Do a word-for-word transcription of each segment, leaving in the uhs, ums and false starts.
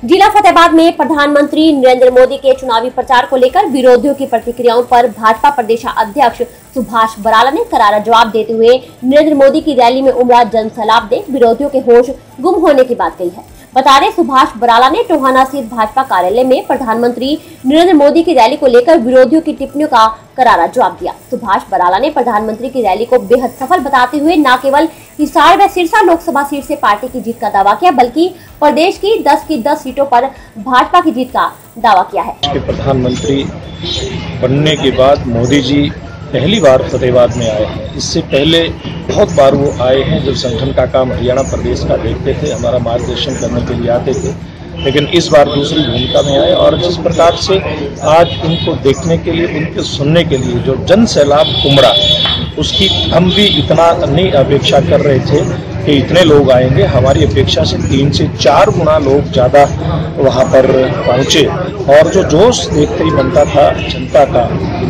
जिला फतेहाबाद में प्रधानमंत्री नरेंद्र मोदी के चुनावी प्रचार को लेकर विरोधियों की प्रतिक्रियाओं पर भाजपा प्रदेशाध्यक्ष सुभाष बराला ने करारा जवाब देते हुए नरेंद्र मोदी की रैली में उमड़ा जनसैलाब देख विरोधियों के होश गुम होने की बात कही है। बता दें, सुभाष बराला ने टोहाना स्थित भाजपा कार्यालय में प्रधानमंत्री नरेंद्र मोदी की रैली को लेकर विरोधियों की टिप्पणियों का करारा जवाब दिया। सुभाष बराला ने प्रधानमंत्री की रैली को बेहद सफल बताते हुए न केवल हिसार व सिरसा लोकसभा सीट से पार्टी की जीत का दावा किया, बल्कि प्रदेश की दस की दस सीटों पर भाजपा की जीत का दावा किया है। प्रधानमंत्री बनने के बाद मोदी जी पहली बार फतेहाबाद में आए हैं। इससे पहले बहुत बार वो आए हैं जब संगठन का काम हरियाणा प्रदेश का देखते थे, हमारा मार्गदर्शन करने के लिए आते थे, लेकिन इस बार दूसरी भूमिका में आए और जिस प्रकार से आज उनको देखने के लिए, उनको सुनने के लिए जो जन सैलाब उमड़ा, उसकी हम भी इतना नहीं अपेक्षा कर रहे थे कि इतने लोग आएंगे। हमारी अपेक्षा से तीन से चार गुना लोग ज़्यादा वहाँ पर पहुँचे और जो जोश देखते ही बनता था जनता का,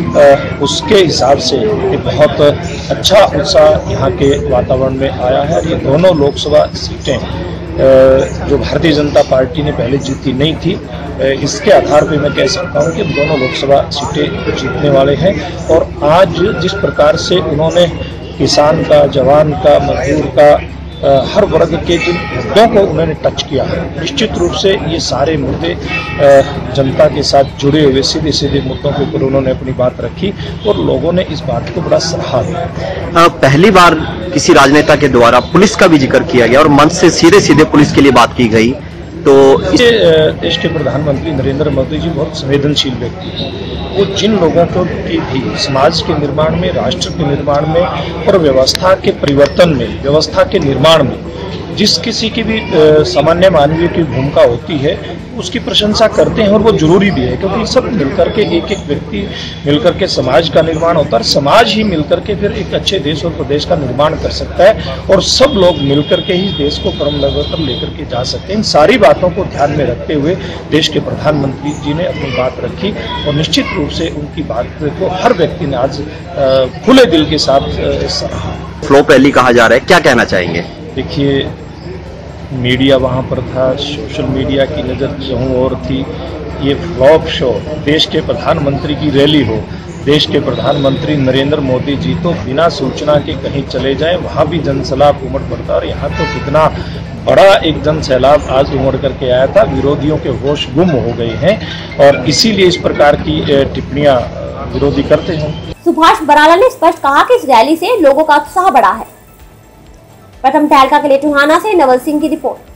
उसके हिसाब से एक बहुत अच्छा उत्साह यहाँ के वातावरण में आया है। और ये दोनों लोकसभा सीटें जो भारतीय जनता पार्टी ने पहले जीती नहीं थी, इसके आधार पे मैं कह सकता हूँ कि दोनों लोकसभा सीटें जीतने वाले हैं। और आज जिस प्रकार से उन्होंने किसान का, जवान का, मजदूर का, हर वर्ग के जिन मुद्दों को उन्होंने टच किया है, निश्चित रूप से ये सारे मुद्दे जनता के साथ जुड़े हुए सीधे सीधे मुद्दों के ऊपर उन्होंने अपनी बात रखी और लोगों ने इस बात को बड़ा सराहा। पहली बार किसी राजनेता के द्वारा पुलिस का भी जिक्र किया गया और मंच से सीधे सीधे पुलिस के लिए बात की गई, तो देश के प्रधानमंत्री नरेंद्र मोदी जी बहुत संवेदनशील व्यक्ति हैं। वो जिन लोगों को की भी समाज के निर्माण में, राष्ट्र के निर्माण में और व्यवस्था के परिवर्तन में, व्यवस्था के निर्माण में जिस किसी की भी सामान्य मानवीय की भूमिका होती है, उसकी प्रशंसा करते हैं और वो जरूरी भी है, क्योंकि सब मिलकर के एक एक व्यक्ति मिलकर के समाज का निर्माण होता है। समाज ही मिलकर के फिर एक अच्छे देश और प्रदेश का निर्माण कर सकता है और सब लोग मिलकर के ही देश को क्रम पर लेकर के जा सकते हैं। इन सारी बातों को ध्यान में रखते हुए देश के प्रधानमंत्री जी ने अपनी बात रखी और निश्चित रूप से उनकी बात को हर व्यक्ति ने आज खुले दिल के साथ सराहा। फ्लॉप रैली कहा जा रहा है, क्या कहना चाहेंगे? देखिए, मीडिया वहाँ पर था, सोशल मीडिया की नज़र कहीं और थी। ये फ्लॉप शो, देश के प्रधानमंत्री की रैली हो, देश के प्रधानमंत्री नरेंद्र मोदी जी तो बिना सूचना के कहीं चले जाएं, वहाँ भी जनसैलाब उमड़ पड़ता। और यहाँ तो कितना बड़ा एक जन सैलाब आज उमड़ करके आया था। विरोधियों के होश गुम हो गए हैं और इसीलिए इस प्रकार की टिप्पणियां विरोधी करते हैं। सुभाष बराला ने स्पष्ट कहा कि इस रैली से लोगों का उत्साह बढ़ा है। प्रथम तहलका के लिए टोहाना से नवल सिंह की रिपोर्ट।